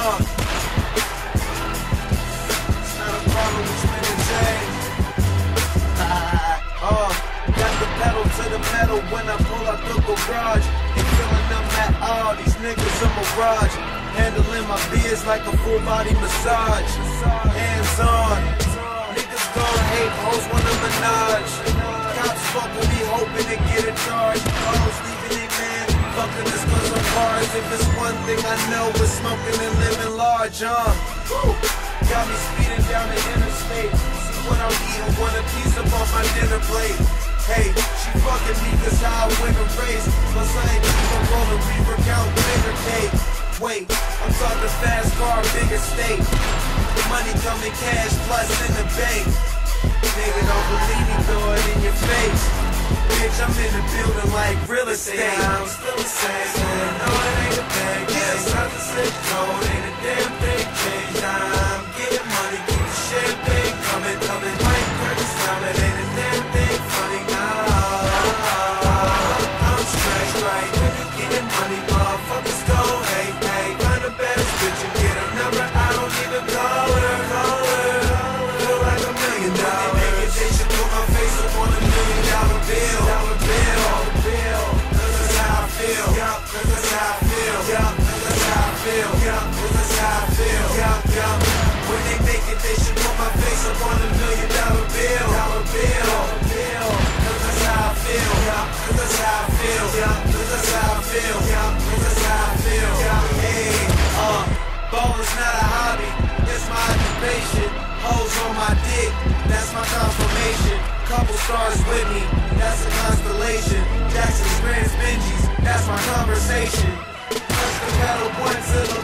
It's not a problem with spinning change. Got the pedal to the metal when I pull out the garage. And filling them at all these niggas in my garage. Handling my beers like a full body massage. Hands on. Niggas gon' hate, hoes wanna menage. Cops fuck with me hoping to get a charge. Hoes leaving they man, fucking us cause I'm cars. If it's one thing I know, it's smoking and living large, Got me speeding down the interstate. See what I'm eating, want a piece up on my dinner plate. Hey, she fucking me cause how I win a race. Plus I ain't even roll a reaper count bigger cake. Wait, I'm talking fast car, big estate. The money coming cash plus in the bank. Nigga don't believe me, throw it in your face. Bitch, I'm in the building like real estate. I'm still the same, no it ain't a bad case. Not the slip code, ain't a damn thing changed. I'm getting money, keep the champagne coming. White curtains down, it ain't a damn thing funny now. I'm straight right, when you getting money, motherfuckers go hey. Find the baddest bitch and get her number, I don't even call her. Feel like $1 million. They should put my face up on $1 million bill. Cause that's how I feel. Cause that's how I feel. Cause that's how I feel. Cause that's how I feel. When they make it, they should put my face up on $1 million bill. Cause that's how I feel. Cause that's how I feel. Cause that's how I feel. Cause that's how I feel. Hey, balling's not a hobby, it's my occupation. Hoes on my dick, that's my confirmation. Couple stars with me, that's a constellation. Jackson's Grand's Benji's, that's my conversation. Touch the pedal, point to the